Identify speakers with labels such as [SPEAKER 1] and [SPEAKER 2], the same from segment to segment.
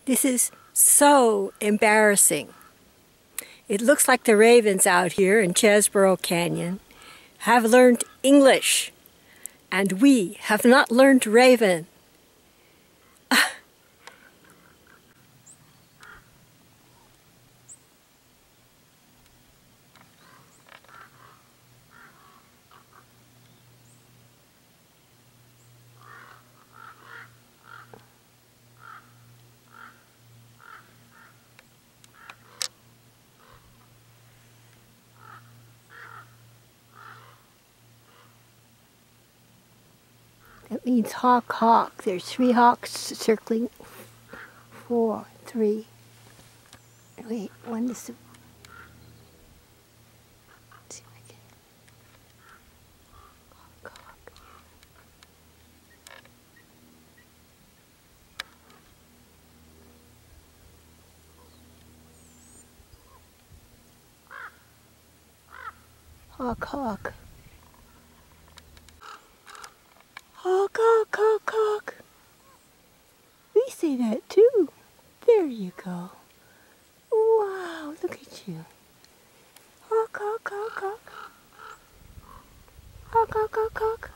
[SPEAKER 1] This is so embarrassing. It looks like the ravens out here in Cheeseboro Canyon have learned English, and we have not learned Raven. That means hawk, hawk. There's 3 hawks circling. 4, 3. Wait, one is. Let's see if I can. Hawk, hawk. Hawk, hawk. Hawk, hawk, hawk, hawk. We say that too. There you go. Wow, look at you. Hawk, hawk, hawk, hawk. Hawk, hawk, hawk, hawk.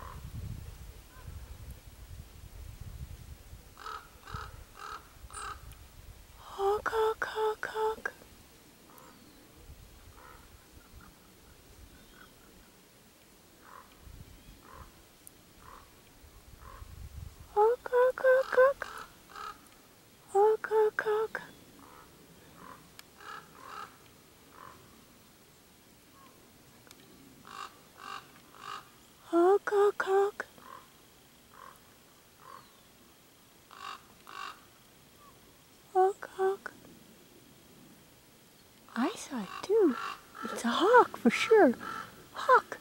[SPEAKER 1] Hawk, hawk, hawk, hawk. Hawk, hawk, hawk, hawk. Hawk, hawk, hawk. Hawk, hawk, hawk. Hawk, hawk. I saw it too. It's a hawk for sure. Hawk.